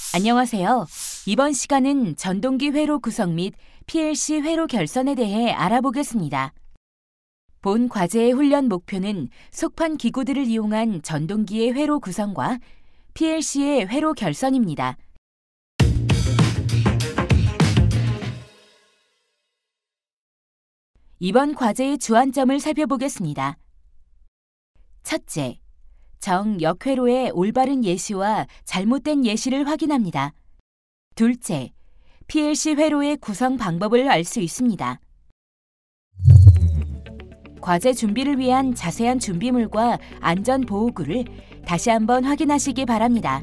안녕하세요. 이번 시간은 전동기 회로 구성 및 PLC 회로 결선에 대해 알아보겠습니다. 본 과제의 훈련 목표는 속판 기구들을 이용한 전동기의 회로 구성과 PLC의 회로 결선입니다. 이번 과제의 주안점을 살펴보겠습니다. 첫째, 정역회로의 올바른 예시와 잘못된 예시를 확인합니다. 둘째, PLC 회로의 구성 방법을 알 수 있습니다. 과제 준비를 위한 자세한 준비물과 안전보호구를 다시 한번 확인하시기 바랍니다.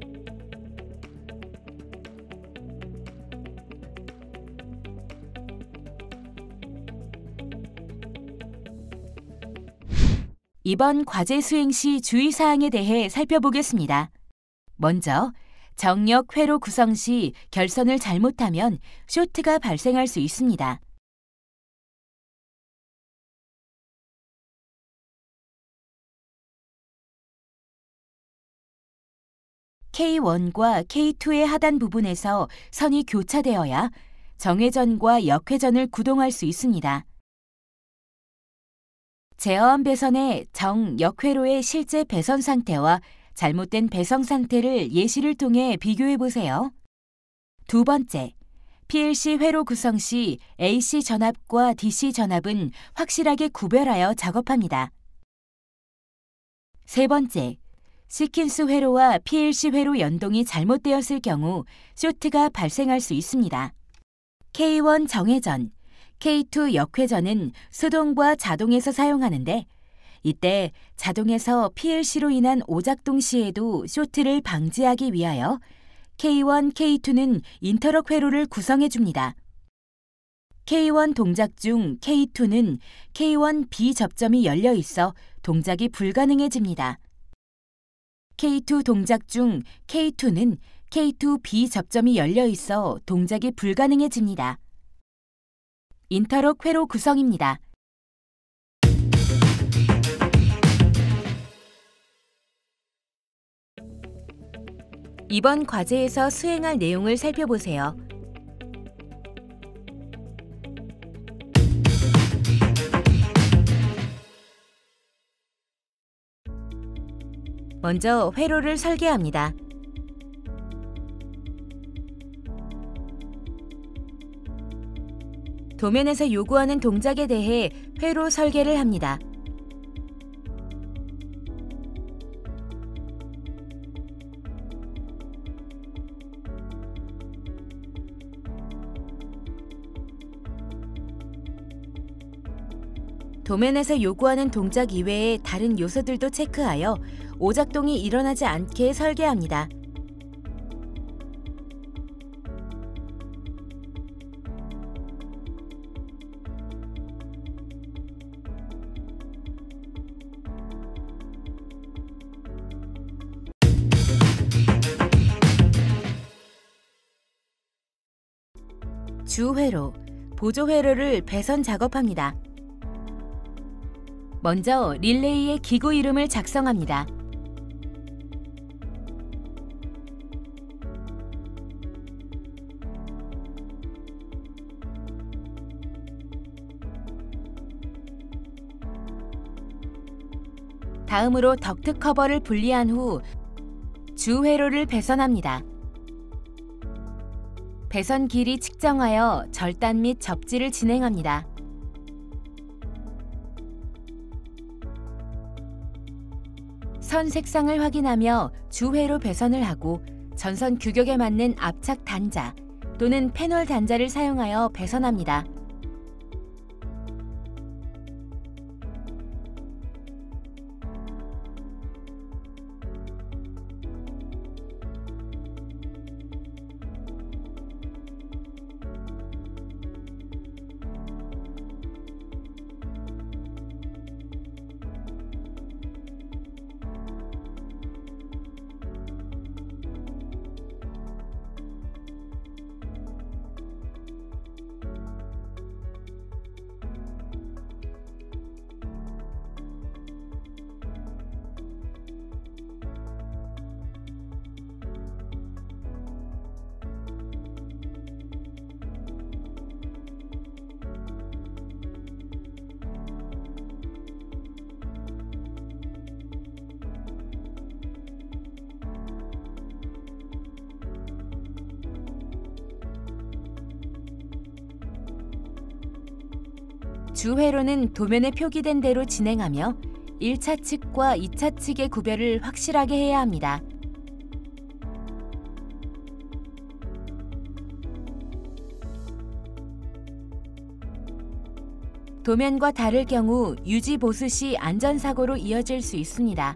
이번 과제 수행 시 주의사항에 대해 살펴보겠습니다. 먼저, 정역 회로 구성 시 결선을 잘못하면 쇼트가 발생할 수 있습니다. K1과 K2의 하단 부분에서 선이 교차되어야 정회전과 역회전을 구동할 수 있습니다. 제어한 배선의 정역회로의 실제 배선 상태와 잘못된 배선 상태를 예시를 통해 비교해 보세요. 두 번째, PLC 회로 구성 시 AC 전압과 DC 전압은 확실하게 구별하여 작업합니다. 세 번째, 시킨스 회로와 PLC 회로 연동이 잘못되었을 경우 쇼트가 발생할 수 있습니다. K1 정회전, K2 역회전은 수동과 자동에서 사용하는데 이때 자동에서 PLC로 인한 오작동 시에도 쇼트를 방지하기 위하여 K1, K2는 인터럭 회로를 구성해 줍니다. K1 동작 중 K2는 K1 B 접점이 열려 있어 동작이 불가능해집니다. K2 동작 중 K2는 K2 B 접점이 열려 있어 동작이 불가능해집니다. 인터럭 회로 구성입니다. 이번 과제에서 수행할 내용을 살펴보세요. 먼저 회로를 설계합니다. 도면에서 요구하는 동작에 대해 회로 설계를 합니다. 도면에서 요구하는 동작 이외의 다른 요소들도 체크하여 오작동이 일어나지 않게 설계합니다. 주회로, 보조회로를 배선 작업합니다. 먼저 릴레이의 기구 이름을 작성합니다. 다음으로 덕트 커버를 분리한 후 주회로를 배선합니다. 배선 길이 측정하여 절단 및 접지를 진행합니다. 선 색상을 확인하며 주회로 배선을 하고 전선 규격에 맞는 압착 단자 또는 패널 단자를 사용하여 배선합니다. 주회로는 도면에 표기된 대로 진행하며 1차 측과 2차 측의 구별을 확실하게 해야 합니다. 도면과 다를 경우 유지 보수 시 안전사고로 이어질 수 있습니다.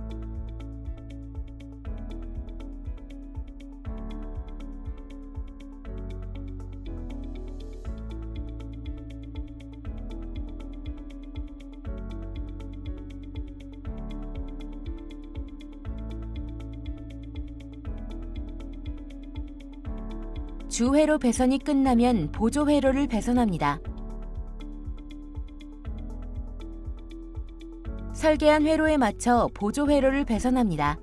주회로 배선이 끝나면 보조회로를 배선합니다. 설계한 회로에 맞춰 보조회로를 배선합니다.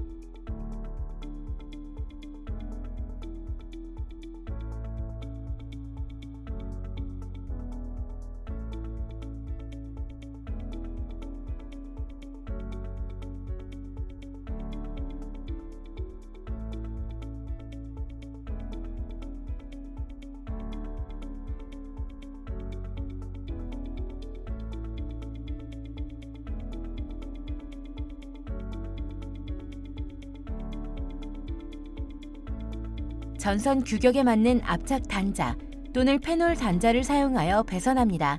전선 규격에 맞는 압착 단자 또는 페놀 단자를 사용하여 배선합니다.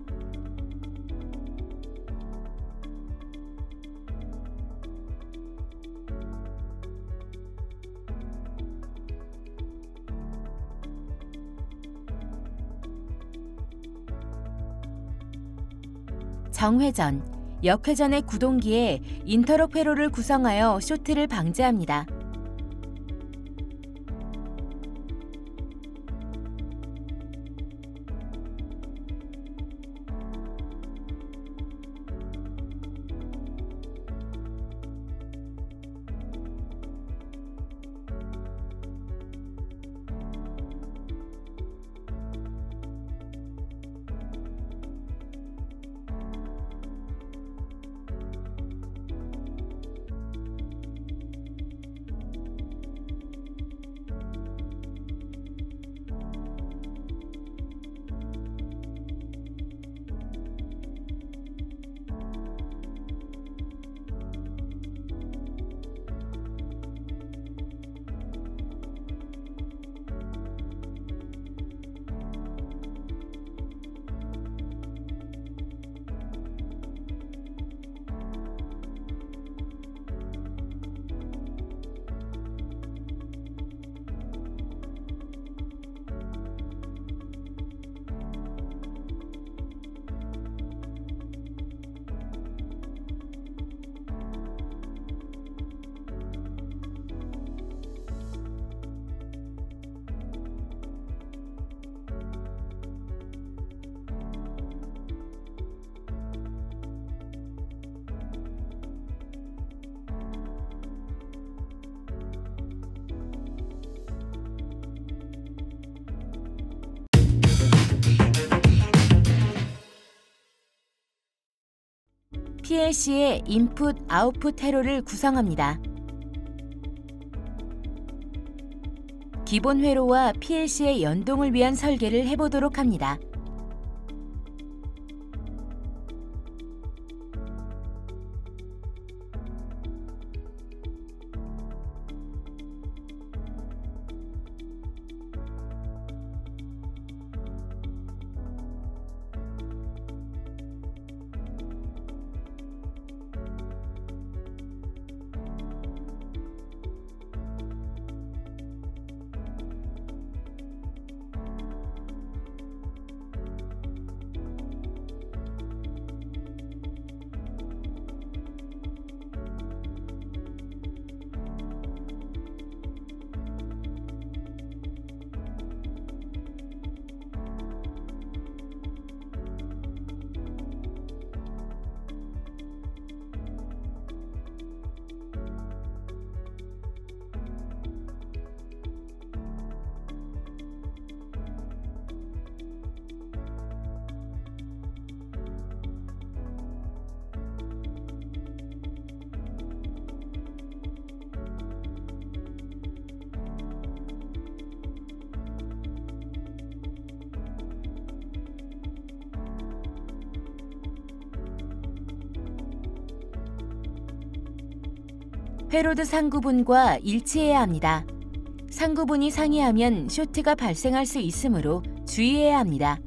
정회전, 역회전의 구동기에 인터럭 회로를 구성하여 쇼트를 방지합니다. PLC의 인풋, 아웃풋 회로를 구성합니다. 기본 회로와 PLC의 연동을 위한 설계를 해보도록 합니다. 회로드 상구분과 일치해야 합니다. 상구분이 상이하면 쇼트가 발생할 수 있으므로 주의해야 합니다.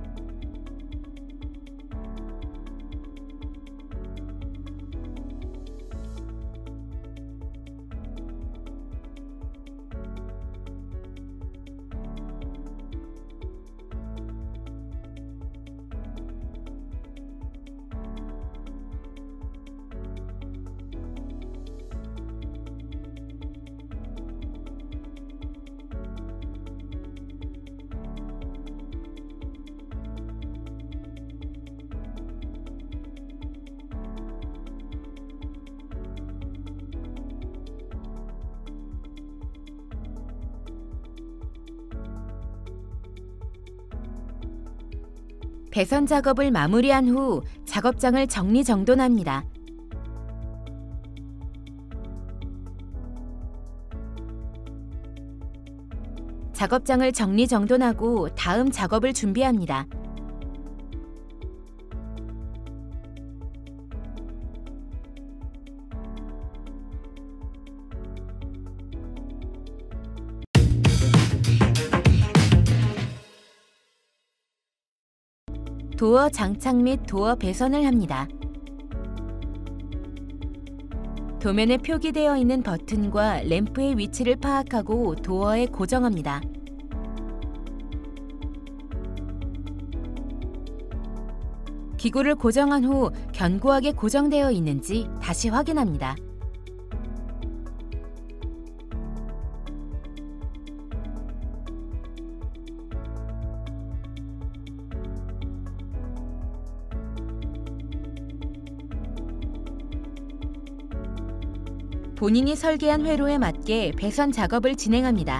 배선 작업을 마무리한 후 작업장을 정리정돈합니다. 작업장을 정리정돈하고 다음 작업을 준비합니다. 도어 장착 및 도어 배선을 합니다. 도면에 표기되어 있는 버튼과 램프의 위치를 파악하고 도어에 고정합니다. 기구를 고정한 후 견고하게 고정되어 있는지 다시 확인합니다. 본인이 설계한 회로에 맞게 배선 작업을 진행합니다.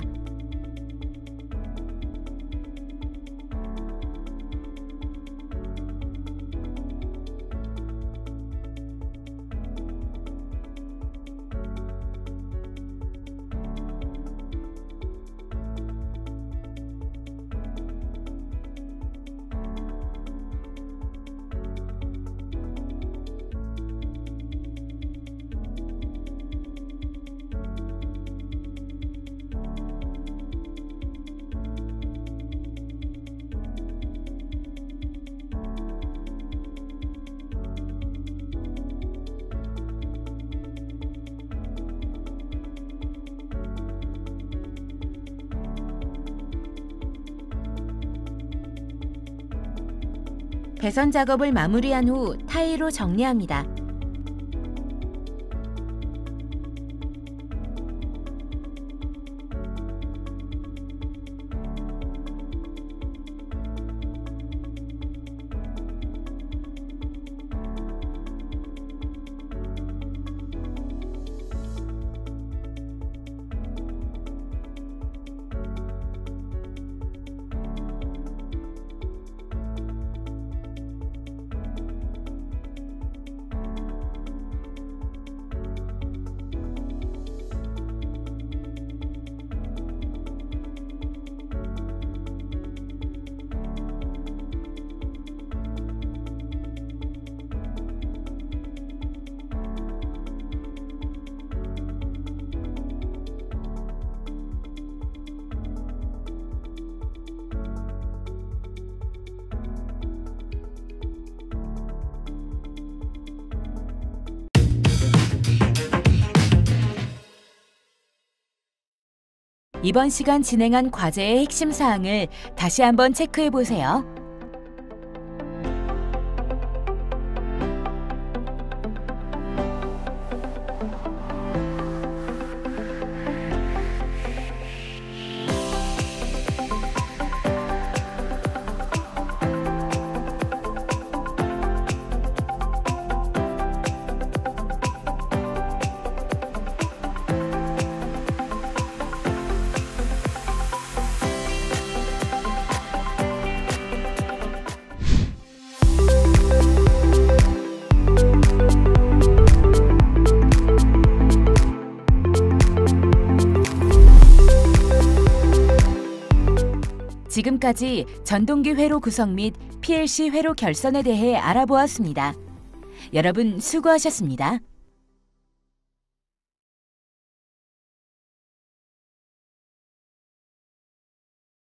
배선 작업을 마무리한 후 타일로 정리합니다. 이번 시간 진행한 과제의 핵심 사항을 다시 한번 체크해 보세요. 지금까지 전동기 회로 구성 및 PLC 회로 결선에 대해 알아보았습니다. 여러분 수고하셨습니다.